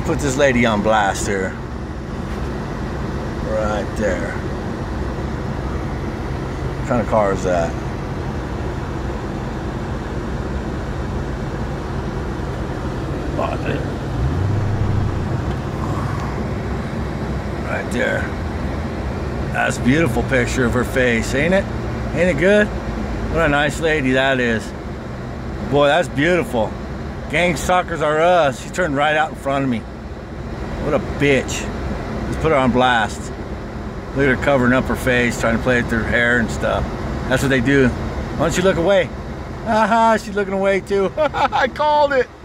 Let's put this lady on blast here. Right there. What kind of car is that? Right there. That's a beautiful picture of her face, ain't it? Ain't it good? What a nice lady that is. Boy, that's beautiful. Gang stalkers are us. She turned right out in front of me. What a bitch. Let's put her on blast. Look at her covering up her face, trying to play with her hair and stuff. That's what they do. Why don't you look away? Haha, she's looking away too. I called it.